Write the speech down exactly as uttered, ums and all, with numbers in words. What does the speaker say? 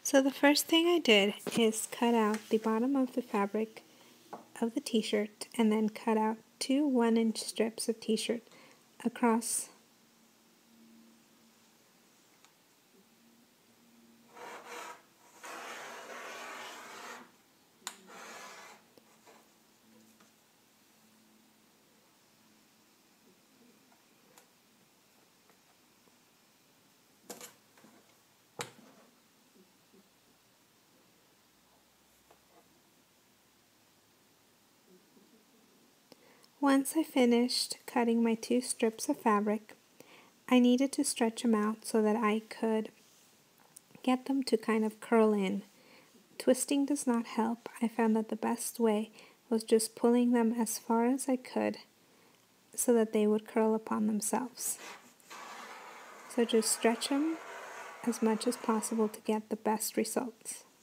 So the first thing I did is cut out the bottom of the fabric of the t-shirt and then cut out two one inch strips of t-shirt across Once I finished cutting my two strips of fabric, I needed to stretch them out so that I could get them to kind of curl in. Twisting does not help. I found that the best way was just pulling them as far as I could so that they would curl upon themselves. So just stretch them as much as possible to get the best results.